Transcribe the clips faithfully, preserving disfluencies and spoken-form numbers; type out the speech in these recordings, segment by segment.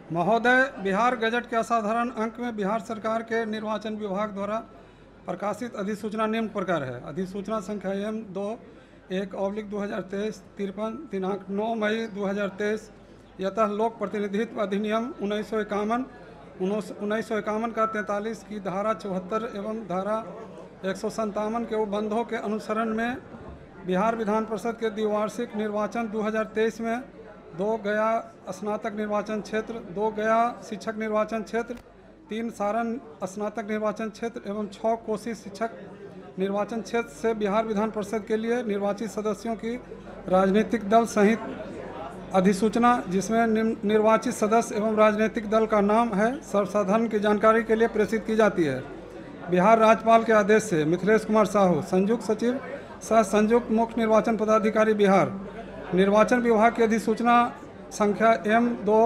महोदय, बिहार गजट के असाधारण अंक में बिहार सरकार के निर्वाचन विभाग द्वारा प्रकाशित अधिसूचना निम्न प्रकार है। अधिसूचना संख्या एम दो एक ऑब्लिक दो हज़ार तेईस तिरपन दिनांक नौ मई दो हज़ार तेईस यतः लोक प्रतिनिधित्व अधिनियम उन्नीस सौ इक्यावन उन्नीस सौ इक्यावन का तैंतालीस की धारा चौहत्तर एवं धारा एक सौ संतावन के उपबंधों के अनुसरण में बिहार विधान परिषद के द्विवार्षिक निर्वाचन दो हज़ार तेईस में दो गया स्नातक निर्वाचन क्षेत्र, दो गया शिक्षक निर्वाचन क्षेत्र, तीन सारण स्नातक निर्वाचन क्षेत्र एवं छः कोसी शिक्षक निर्वाचन क्षेत्र से बिहार विधान परिषद के लिए निर्वाचित सदस्यों की राजनीतिक दल सहित अधिसूचना, जिसमें निर्वाचित सदस्य एवं राजनीतिक दल का नाम है, सर्वसाधारण की जानकारी के लिए प्रेषित की जाती है। बिहार राज्यपाल के आदेश से मिथिलेश कुमार साहू, संयुक्त सचिव सह संयुक्त मुख्य निर्वाचन पदाधिकारी बिहार, निर्वाचन विभाग की अधिसूचना संख्या एम दो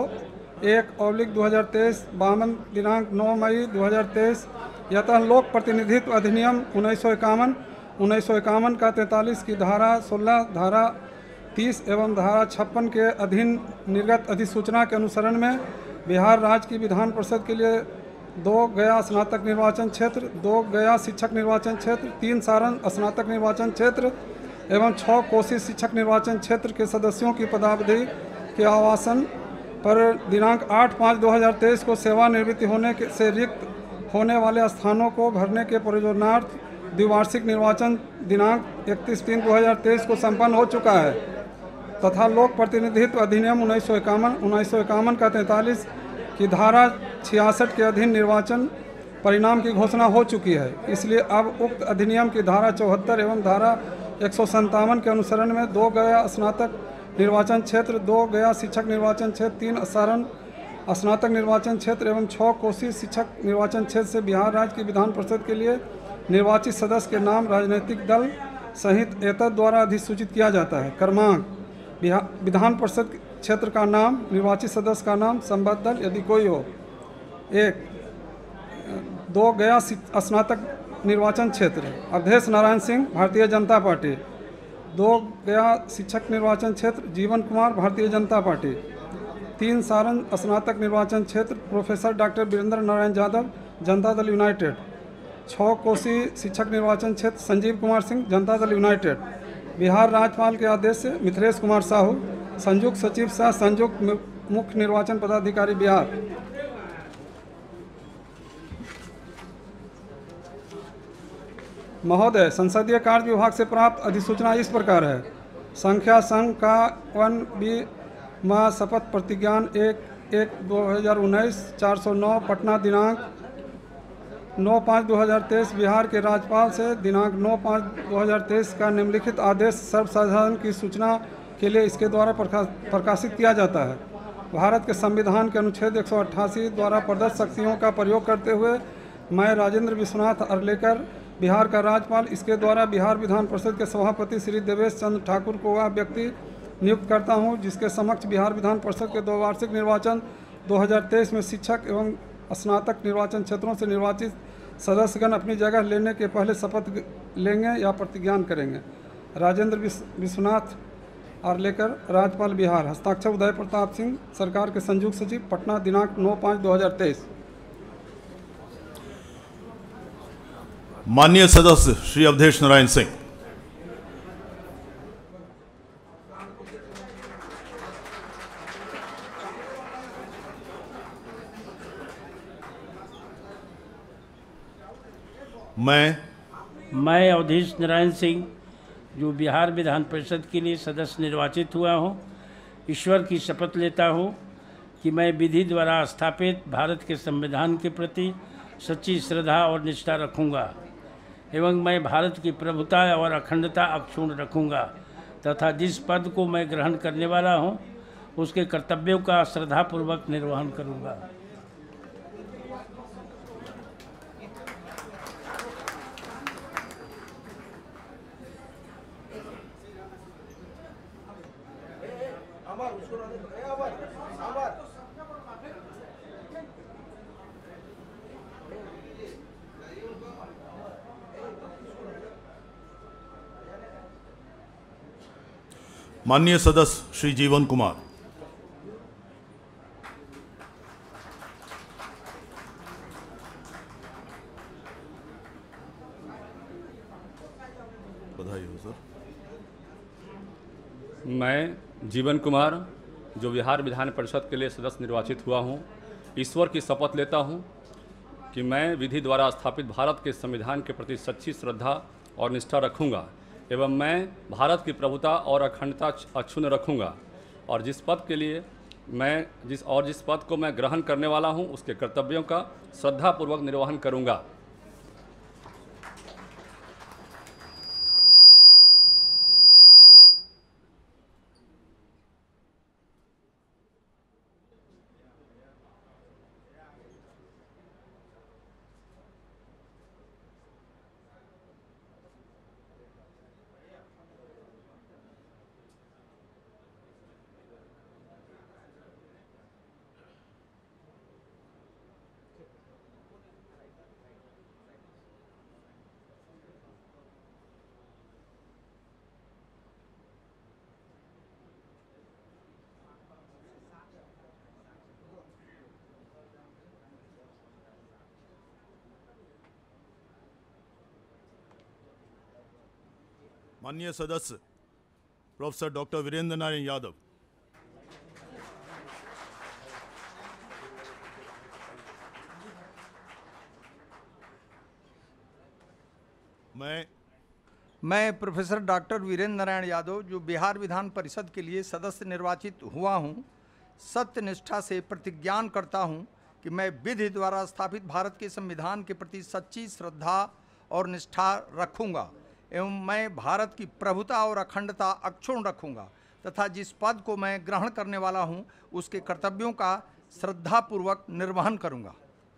एक ऑब्लिक दो हज़ार तेईस बावन दिनांक नौ मई दो हज़ार तेईस यतः लोक प्रतिनिधित्व अधिनियम उन्नीस सौ इक्यावन उन्नीस सौ इक्यावन का तैंतालीस की धारा सोलह, धारा तीस एवं धारा छप्पन के अधीन निर्गत अधिसूचना के अनुसरण में बिहार राज्य की विधान परिषद के लिए दो गया स्नातक निर्वाचन क्षेत्र, दो गया शिक्षक निर्वाचन क्षेत्र, तीन सारण स्नातक निर्वाचन क्षेत्र एवं छः कोसी शिक्षक निर्वाचन क्षेत्र के सदस्यों की पदावधि के आवासन पर दिनांक आठ पाँच दो हज़ार तेईस को सेवानिवृत्ति होने के से रिक्त होने वाले स्थानों को भरने के प्रयोजनार्थ द्विवार्षिक निर्वाचन दिनांक इकतीस तीन दो हज़ार तेईस को संपन्न हो चुका है तथा लोक प्रतिनिधित्व अधिनियम उन्नीस सौ इक्यावन उन्नीस सौ इक्यावन का तैंतालीस की धारा छियासठ के अधीन निर्वाचन परिणाम की घोषणा हो चुकी है। इसलिए अब उक्त अधिनियम की धारा चौहत्तर एवं धारा एक सौ संतावन के अनुसरण में दो गया स्नातक निर्वाचन क्षेत्र, दो गया शिक्षक निर्वाचन क्षेत्र, तीन सारण स्नातक निर्वाचन क्षेत्र एवं छः कोसी शिक्षक निर्वाचन क्षेत्र से बिहार राज्य की विधान परिषद के लिए निर्वाचित सदस्य के नाम राजनीतिक दल सहित एतद द्वारा अधिसूचित किया जाता है। क्रमांक बिहार विधान परिषद क्षेत्र का नाम, निर्वाचित सदस्य का नाम, संबद्ध दल यदि कोई हो। एक दो गया स्नातक निर्वाचन क्षेत्र, अवधेश नारायण सिंह, भारतीय जनता पार्टी। दो गया शिक्षक निर्वाचन क्षेत्र, जीवन कुमार, भारतीय जनता पार्टी। तीन सारण स्नातक निर्वाचन क्षेत्र, professor doctor Virendra Narayan Yadav, Janata Dal United. छः कोसी शिक्षक निर्वाचन क्षेत्र, संजीव कुमार सिंह, जनता दल यूनाइटेड। बिहार राज्यपाल के आदेश से मिथिलेश कुमार साहू, संयुक्त सचिव सह संयुक्त मुख्य निर्वाचन पदाधिकारी बिहार। महोदय, संसदीय कार्य विभाग से प्राप्त अधिसूचना इस प्रकार है। संख्या संघ का वन बी माह शपथ प्रतिज्ञान एक एक दो हज़ार उन्नीस चार सौ नौ पटना दिनांक नौ पाँच दो हज़ार तेईस बिहार के राज्यपाल से दिनांक नौ पाँच दो हज़ार तेईस का निम्नलिखित आदेश सर्वसाधारण की सूचना के लिए इसके द्वारा प्रकाशित किया जाता है। भारत के संविधान के अनुच्छेद एक सौ अट्ठासी द्वारा प्रदत्त शक्तियों का प्रयोग करते हुए मैं राजेंद्र विश्वनाथ अर्लेकर, बिहार का राज्यपाल, इसके द्वारा बिहार विधान परिषद के सभापति श्री देवेश चंद्र ठाकुर को वह व्यक्ति नियुक्त करता हूं, जिसके समक्ष बिहार विधान परिषद के दो वार्षिक निर्वाचन दो हज़ार तेईस में शिक्षक एवं स्नातक निर्वाचन क्षेत्रों से निर्वाचित सदस्यगण अपनी जगह लेने के पहले शपथ लेंगे या प्रतिज्ञान करेंगे। राजेंद्र विश्वनाथ आर्लेकर, राज्यपाल बिहार। हस्ताक्षर उदय प्रताप सिंह, सरकार के संयुक्त सचिव, पटना दिनांक नौ पाँच दो हज़ार तेईस। माननीय सदस्य श्री अवधेश नारायण सिंह। मैं मैं अवधेश नारायण सिंह, जो बिहार विधान परिषद के लिए सदस्य निर्वाचित हुआ हूँ, ईश्वर की शपथ लेता हूँ कि मैं विधि द्वारा स्थापित भारत के संविधान के प्रति सच्ची श्रद्धा और निष्ठा रखूँगा एवं मैं भारत की प्रभुता और अखंडता अक्षुण्ण रखूँगा तथा जिस पद को मैं ग्रहण करने वाला हूँ उसके कर्तव्यों का श्रद्धापूर्वक निर्वहन करूँगा। माननीय सदस्य श्री जीवन कुमार। बधाई हो सर। मैं जीवन कुमार, जो बिहार विधान परिषद के लिए सदस्य निर्वाचित हुआ हूँ, ईश्वर की शपथ लेता हूँ कि मैं विधि द्वारा स्थापित भारत के संविधान के प्रति सच्ची श्रद्धा और निष्ठा रखूँगा एवं मैं भारत की प्रभुता और अखंडता अक्षुण्ण रखूँगा और जिस पद के लिए मैं जिस और जिस पद को मैं ग्रहण करने वाला हूँ उसके कर्तव्यों का श्रद्धापूर्वक निर्वहन करूँगा। माननीय सदस्य प्रोफेसर डॉक्टर वीरेंद्र नारायण यादव, मैं मैं प्रोफेसर डॉक्टर वीरेंद्र नारायण यादव, जो बिहार विधान परिषद के लिए सदस्य निर्वाचित हुआ हूं, सत्य निष्ठा से प्रतिज्ञान करता हूं कि मैं विधि द्वारा स्थापित भारत के संविधान के प्रति सच्ची श्रद्धा और निष्ठा रखूंगा एवं मैं भारत की प्रभुता और अखंडता अक्षुण्ण रखूंगा तथा जिस पद को मैं ग्रहण करने वाला हूं उसके कर्तव्यों का श्रद्धापूर्वक निर्वहन करूंगा।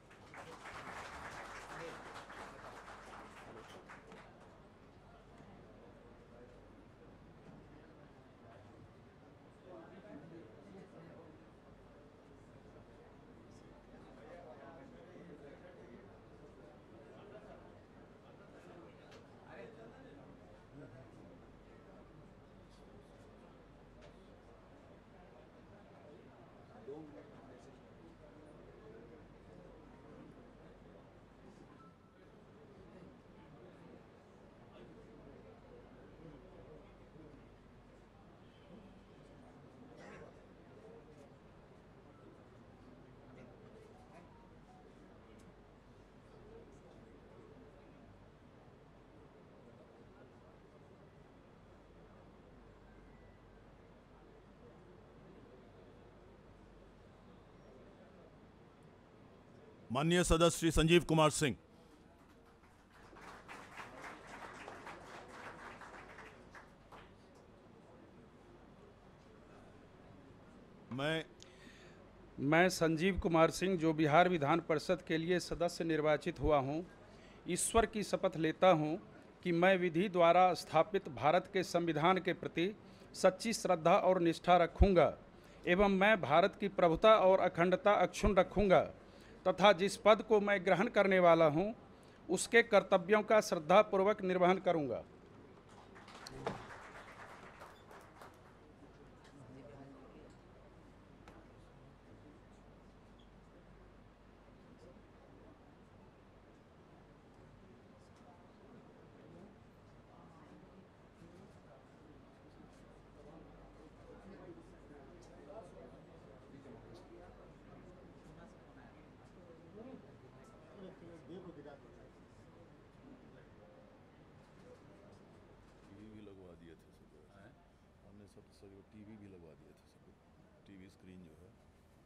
माननीय सदस्य श्री संजीव कुमार सिंह, मैं मैं संजीव कुमार सिंह, जो बिहार विधान परिषद के लिए सदस्य निर्वाचित हुआ हूं, ईश्वर की शपथ लेता हूं कि मैं विधि द्वारा स्थापित भारत के संविधान के प्रति सच्ची श्रद्धा और निष्ठा रखूंगा एवं मैं भारत की प्रभुता और अखंडता अक्षुण्ण रखूंगा तथा जिस पद को मैं ग्रहण करने वाला हूं उसके कर्तव्यों का श्रद्धापूर्वक निर्वहन करूंगा। टीवी भी लगवा दिए थे सब, हमने सब सब टीवी भी लगवा दिए थे सब, टीवी स्क्रीन जो है।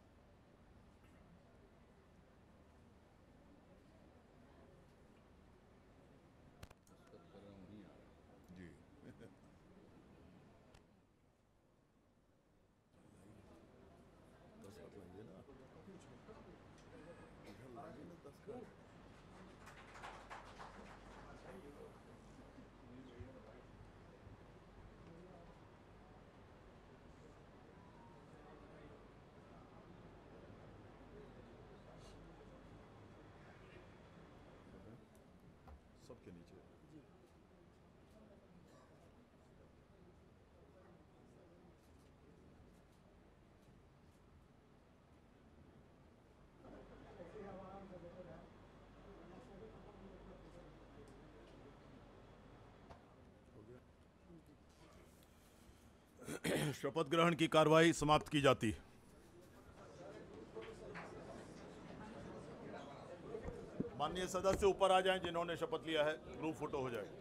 जी दस लाख लगे ना, लगे ना दस लाख। सबके नीचे हो गया। शपथ ग्रहण की कार्रवाई समाप्त की जाती है। माननीय सदस्य ऊपर आ जाएं जिन्होंने शपथ लिया है, ग्रुप फोटो हो जाए।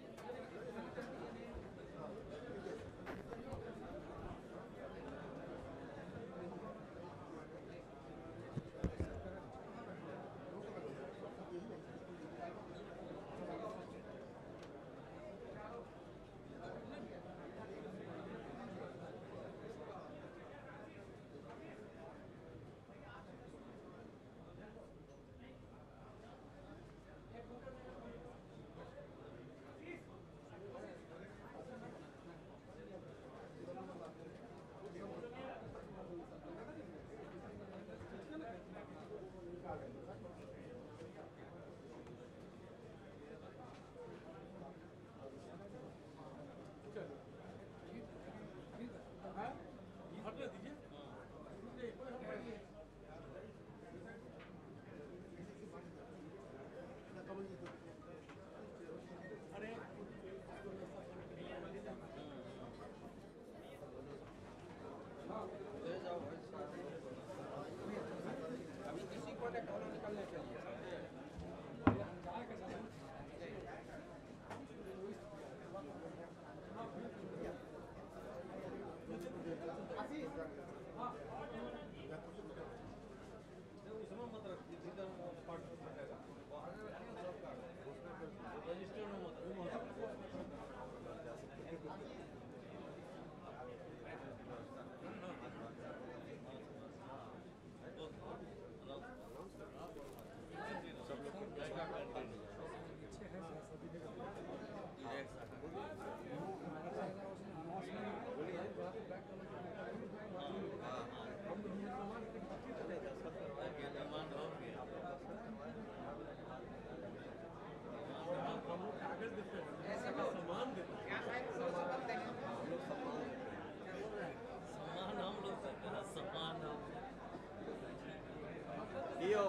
लियो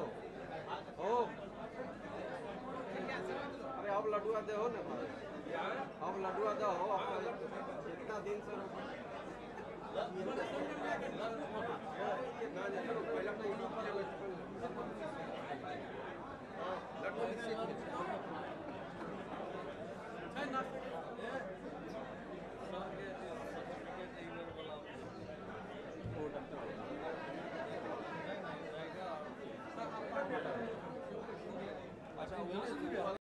ओ अरे अब लड्डुआ दे हो ना अब लड्डुआ दो हो इतना दिन से ना पहले अपना